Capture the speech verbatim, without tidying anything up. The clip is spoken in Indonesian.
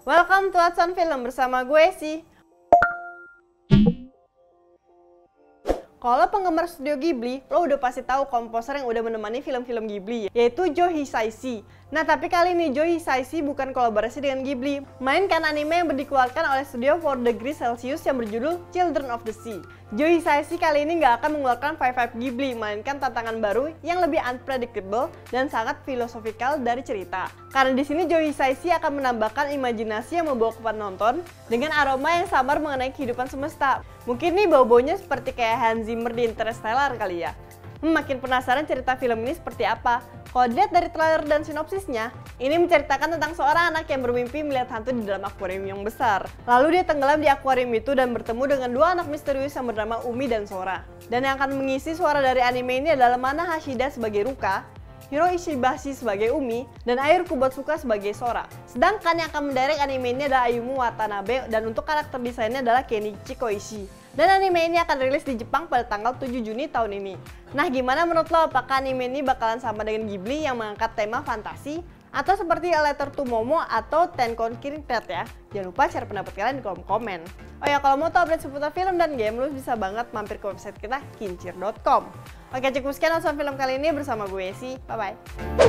Welcome to Watson Film bersama gue sih. Kalau penggemar studio Ghibli, lo udah pasti tahu komposer yang udah menemani film-film Ghibli, yaitu Joe Hisaishi. Nah, tapi kali ini Joe Hisaishi bukan kolaborasi dengan Ghibli, melainkan anime yang dikeluarkan oleh studio four degrees Celsius yang berjudul Children of the Sea. Joe Hisaishi kali ini nggak akan mengeluarkan Five Five Ghibli, melainkan tantangan baru yang lebih unpredictable dan sangat filosofikal dari cerita. Karena di sini Joe Hisaishi akan menambahkan imajinasi yang membawa ke penonton dengan aroma yang samar mengenai kehidupan semesta. Mungkin nih bau-baunya seperti kayak Hans Zimmer di Interstellar kali ya. Hmm, makin penasaran cerita film ini seperti apa. Kalau dilihat dari trailer dan sinopsisnya, ini menceritakan tentang seorang anak yang bermimpi melihat hantu di dalam akuarium yang besar. Lalu dia tenggelam di akuarium itu dan bertemu dengan dua anak misterius yang bernama Umi dan Sora. Dan yang akan mengisi suara dari anime ini adalah Mana Hashida sebagai Ruka, Hiro Ishibashi sebagai Umi, dan Ayur Kubotsuka sebagai Sora. Sedangkan yang akan mendirect anime ini adalah Ayumu Watanabe, dan untuk karakter desainnya adalah Kenichi Koishi. Dan anime ini akan rilis di Jepang pada tanggal tujuh Juni tahun ini. Nah, gimana menurut lo? Apakah anime ini bakalan sama dengan Ghibli yang mengangkat tema fantasi? Atau seperti A Letter to Momo atau Ten Conquering Pet ya? Jangan lupa share pendapat kalian di kolom komen. Oh ya, kalau mau tahu update seputar film dan game, lo bisa banget mampir ke website kita, kincir dot com. Oke, cukup sekian nonton film kali ini bersama gue sih. Bye-bye.